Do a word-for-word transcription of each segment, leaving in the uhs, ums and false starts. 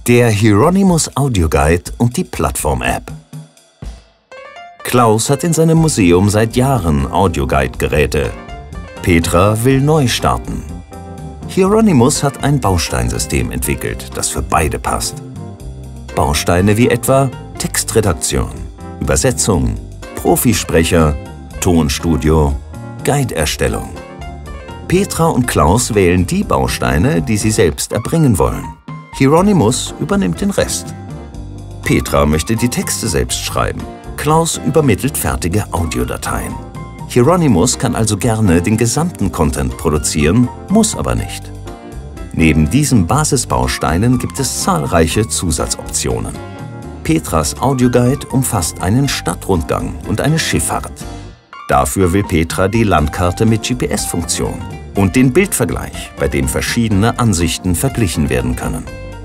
Der Hieronymus Audio Guide und die Plattform-App. Klaus hat in seinem Museum seit Jahren Audioguide-Geräte. Petra will neu starten. Hieronymus hat ein Bausteinsystem entwickelt, das für beide passt. Bausteine wie etwa Textredaktion, Übersetzung, Profisprecher, Tonstudio, Guideerstellung. Petra und Klaus wählen die Bausteine, die sie selbst erbringen wollen. Hieronymus übernimmt den Rest. Petra möchte die Texte selbst schreiben. Klaus übermittelt fertige Audiodateien. Hieronymus kann also gerne den gesamten Content produzieren, muss aber nicht. Neben diesen Basisbausteinen gibt es zahlreiche Zusatzoptionen. Petras Audioguide umfasst einen Stadtrundgang und eine Schifffahrt. Dafür will Petra die Landkarte mit G P S-Funktion und den Bildvergleich, bei dem verschiedene Ansichten verglichen werden können.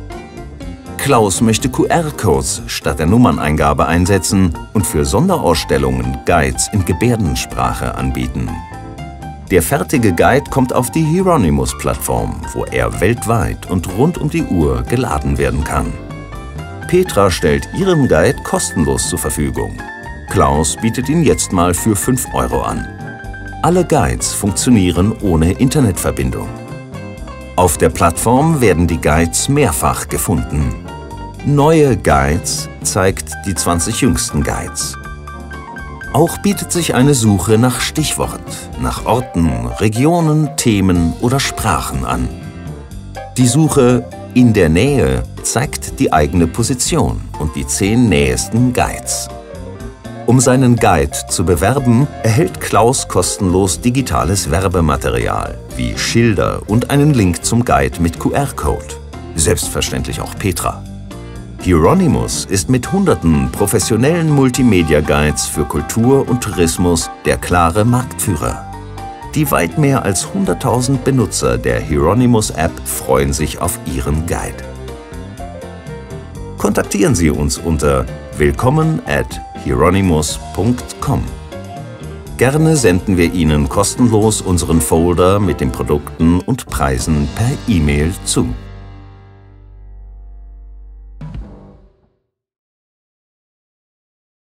Klaus möchte Q R-Codes statt der Nummerneingabe einsetzen und für Sonderausstellungen Guides in Gebärdensprache anbieten. Der fertige Guide kommt auf die Hieronymus-Plattform, wo er weltweit und rund um die Uhr geladen werden kann. Petra stellt ihren Guide kostenlos zur Verfügung. Klaus bietet ihn jetzt mal für fünf Euro an. Alle Guides funktionieren ohne Internetverbindung. Auf der Plattform werden die Guides mehrfach gefunden. Neue Guides zeigt die zwanzig jüngsten Guides. Auch bietet sich eine Suche nach Stichwort, nach Orten, Regionen, Themen oder Sprachen an. Die Suche in der Nähe zeigt die eigene Position und die zehn nähesten Guides. Um seinen Guide zu bewerben, erhält Klaus kostenlos digitales Werbematerial wie Schilder und einen Link zum Guide mit Q R-Code. Selbstverständlich auch Petra. Hieronymus ist mit hunderten professionellen Multimedia-Guides für Kultur und Tourismus der klare Marktführer. Die weit mehr als hunderttausend Benutzer der Hieronymus-App freuen sich auf ihren Guide. Kontaktieren Sie uns unter willkommen at hieronymus punkt com. Gerne senden wir Ihnen kostenlos unseren Folder mit den Produkten und Preisen per E-Mail zu.